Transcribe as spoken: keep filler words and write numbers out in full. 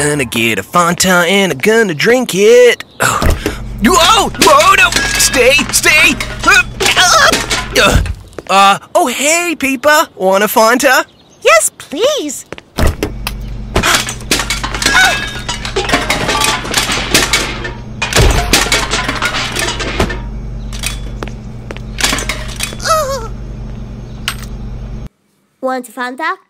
Gonna get a Fanta and I'm gonna drink it. Oh. Whoa! Whoa! No! Stay! Stay! Uh, uh, oh, hey, Peepa. Want a Fanta? Yes, please. Want a Fanta?